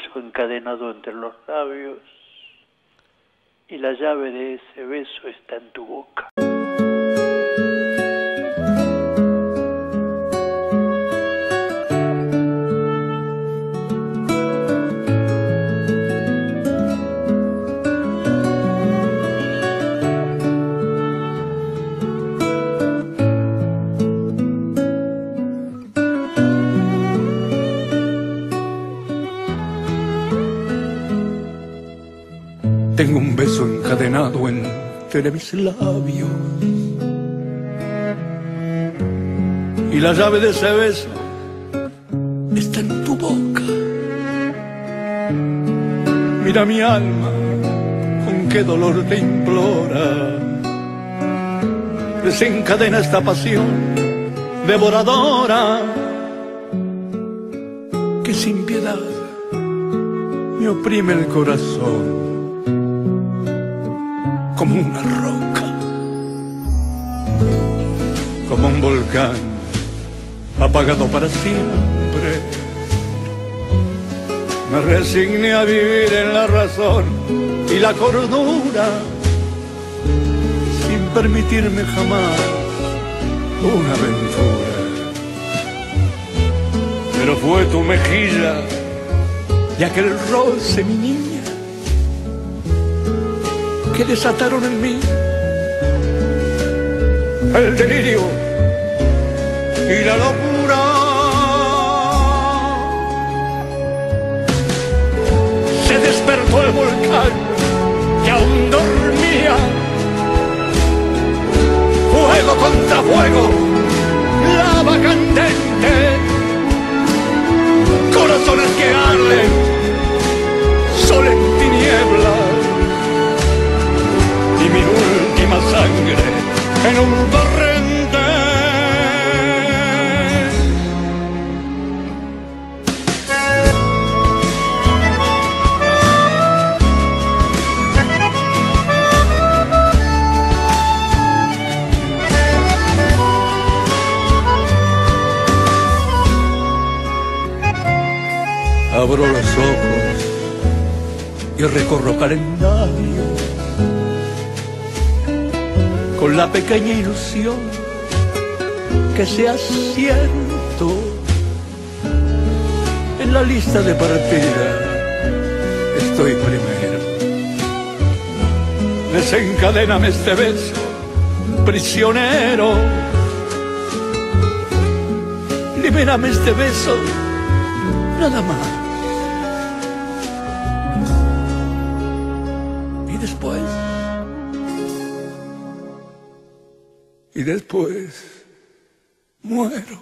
beso encadenado entre los labios y la llave de ese beso está en tu boca. Tengo un beso encadenado entre mis labios y la llave de ese beso está en tu boca. Mira mi alma, con qué dolor te implora. Desencadena esta pasión devoradora que sin piedad me oprime el corazón como una roca, como un volcán apagado para siempre. Me resigné a vivir en la razón y la cordura, sin permitirme jamás una aventura. Pero fue tu mejilla y aquel roce, mi niña, que desataron en mí el delirio y la locura. Se despertó el volcán que aún dormía, fuego contra fuego, lava candente, corazones que arden, sol en tinieblas, y mi última sangre en un torrente. Abro los ojos y recorro calendario con la pequeña ilusión que sea cierto. En la lista de partida estoy primero. Desencadéname este beso, prisionero. Libérame este beso, nada más. Y después muero.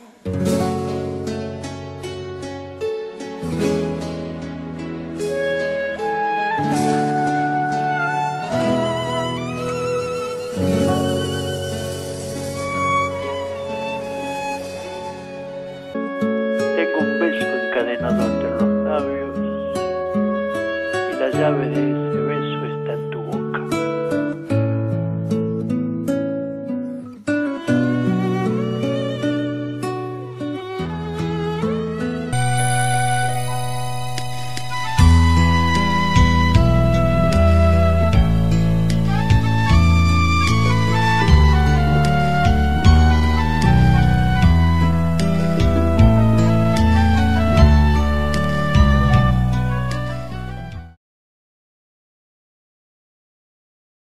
Tengo un beso encadenado entre los labios y la llave de